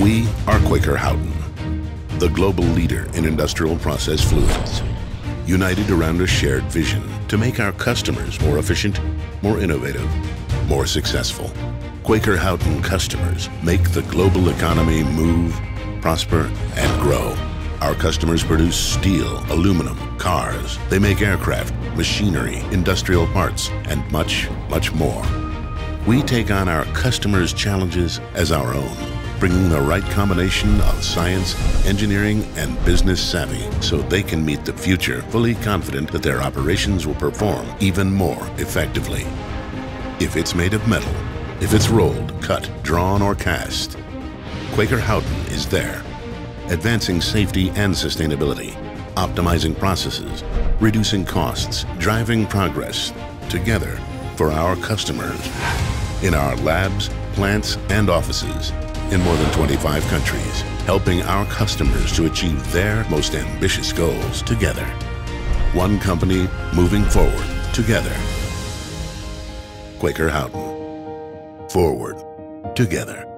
We are Quaker Houghton, the global leader in industrial process fluids, united around a shared vision to make our customers more efficient, more innovative, more successful. Quaker Houghton customers make the global economy move, prosper, and grow. Our customers produce steel, aluminum, cars. They make aircraft, machinery, industrial parts, and much, much more. We take on our customers' challenges as our own, bringing the right combination of science, engineering, and business savvy so they can meet the future fully confident that their operations will perform even more effectively. If it's made of metal, if it's rolled, cut, drawn, or cast, Quaker Houghton is there, advancing safety and sustainability, optimizing processes, reducing costs, driving progress, together for our customers, in our labs, plants, and offices in more than 25 countries, helping our customers to achieve their most ambitious goals together. One company moving forward together. Quaker Houghton. Forward together.